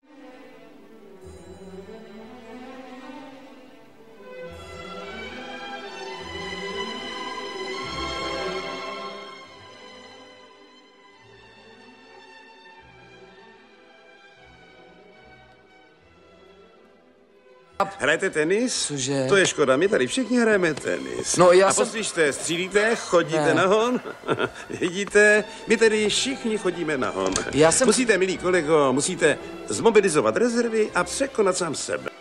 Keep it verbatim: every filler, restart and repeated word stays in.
Hrajete tenis? Cože? To je škoda, my tady všichni hrajeme tenis. No, já A jsem... poslyšte, střílíte, chodíte Ne. na hon. Vidíte, my tady všichni chodíme na hon. Já jsem... Musíte, milý kolego, musíte zmobilizovat rezervy a překonat sám sebe.